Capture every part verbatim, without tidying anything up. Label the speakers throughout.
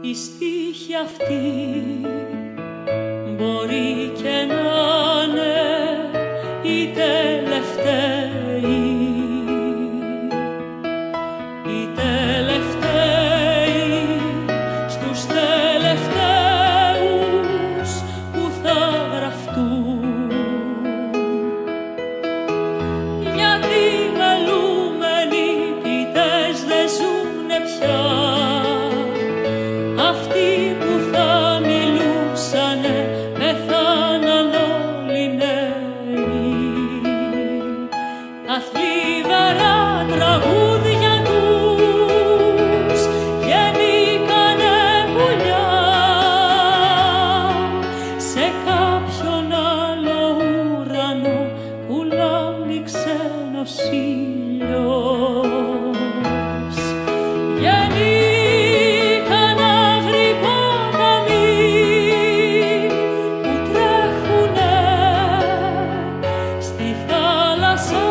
Speaker 1: η στίχη αυτή μπορεί και να είναι η τελευταίοι, οι τελευταίοι στους τελευταίους που θα γραφτούν, γιατί μελούμενοι ποιητές δεν ζουνε πια, αυτοί που θα μιλούσανε πεθάναν όλοι νέοι. Τα θλιβερά τραγούδια τους γεννήκανε πουλιά σε κάποιον άλλο ουρανό που λάμπει ξένος ήλιος. Γεννήκαν άγριοι ποταμοί που τρέχουνε στη θάλασσα.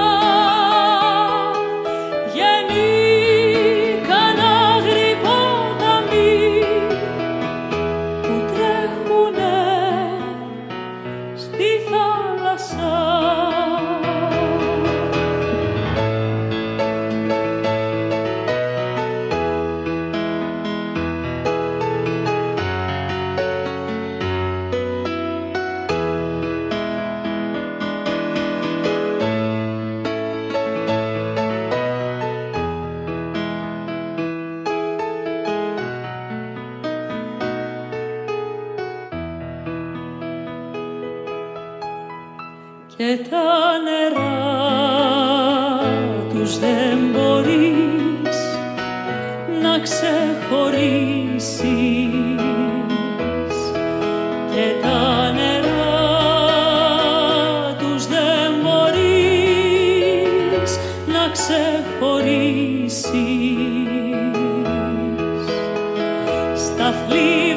Speaker 1: Γεννήκαν άγριοι ποταμοί που τρέχουνε στη θάλασσα. Και τα νερά τους δεν μπορείς να ξεχωρίσεις, και τα νερά τους δεν μπορείς να ξεχωρίσεις. Στα θλίβερα